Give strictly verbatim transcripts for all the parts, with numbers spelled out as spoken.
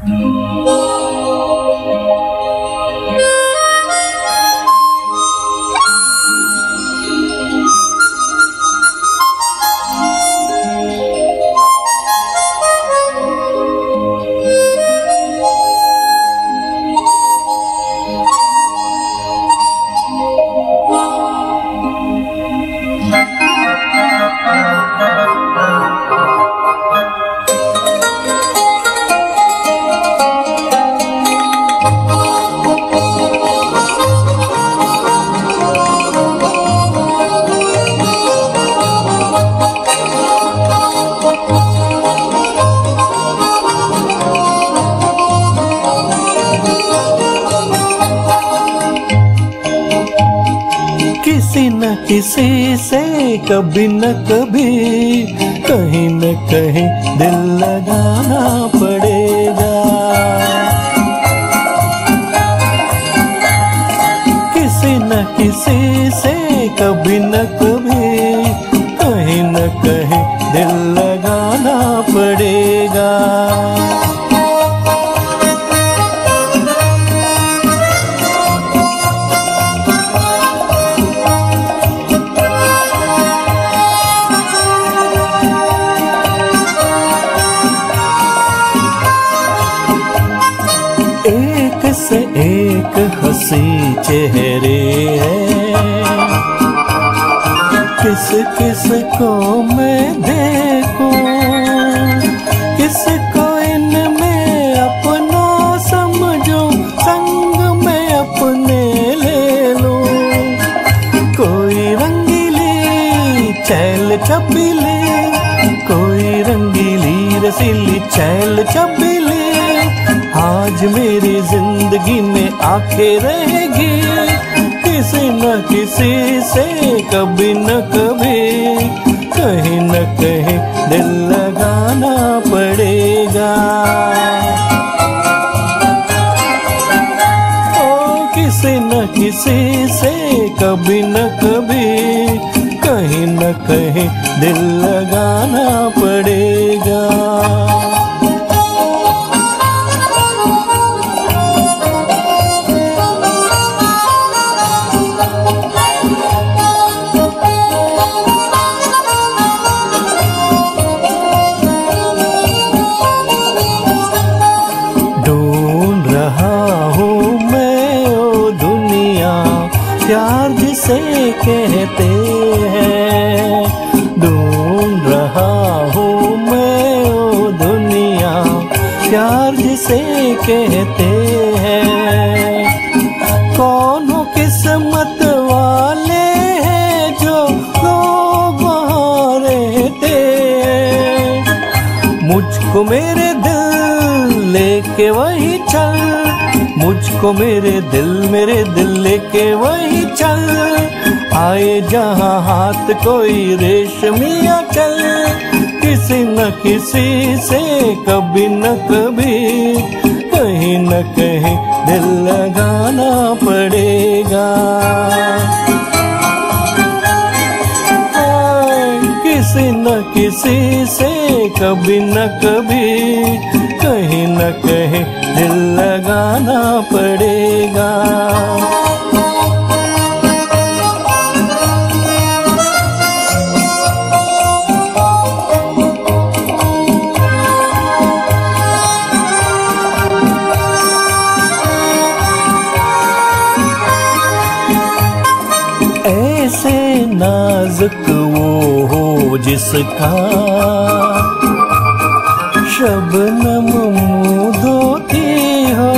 किसी न किसी से कभी न कभी कहीं न कहीं दिल लगाना पड़ेगा। किसी न किसी से कभी न कभी कहीं न कहीं दिल लगाना पड़ेगा। एक से एक हंसी चेहरे हैं, किस किस को मैं देखूं, किसको इनमें अपना समझूं, संग में अपने ले लूं। कोई रंगीली चैल छबीली, कोई रंगीली रसीली चैल छबीली आज मेरी जिंदगी में आके रहेगी। किसी न किसी से कभी न कभी कहीं न कहीं दिल लगाना पड़ेगा। ओ किसी न किसी से कभी न कभी कहीं न कहीं दिल लगाना पड़ेगा। प्यार जिसे कहते हैं ढूंढ रहा हूँ मैं ओ दुनिया, प्यार जिसे कहते हैं। कौन हो किस्मत वाले हैं जो लोग वहाँ रहते हैं। मुझको मेरे दिल लेके वही चल, मुझको मेरे दिल मेरे दिल लेके वही चल। आए जहाँ हाथ कोई रेशमिया चल। किसी न किसी से कभी न कभी कहीं न कहीं दिल लगाना पड़ेगा। किसी न किसी से कभी न कभी कहीं न कहीं दिल लगाना पड़ेगा। ऐसे नाजुक वो हो जिसका शबनम मुँह धोती हो,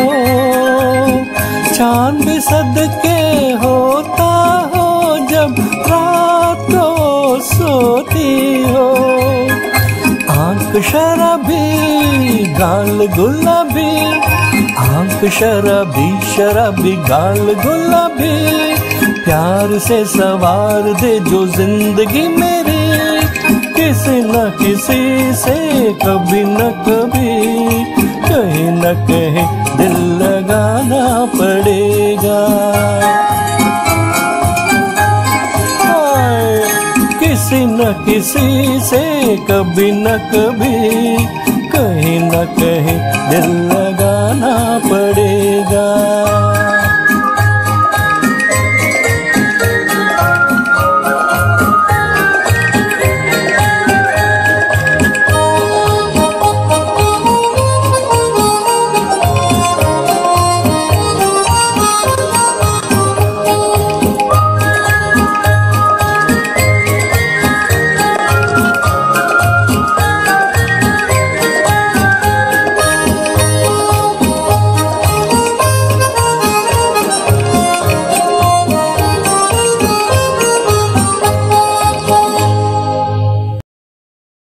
चांद सदके होता हो जब रात को सोती हो। आंख शराबी गाल गुलाबी, आंख शराबी शराबी गाल गुलाबी, प्यार से सवार दे जो जिंदगी मेरी। किसी न किसी से कभी न कभी कहीं न कहीं दिल लगाना पड़ेगा। किसी न किसी से कभी न कभी कहीं न कहीं दिल